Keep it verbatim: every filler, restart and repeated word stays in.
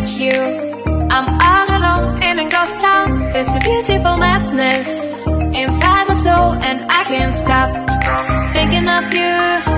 without you. I'm all alone in a ghost town. There's a beautiful madness inside my soul, and I can't stop thinking of you.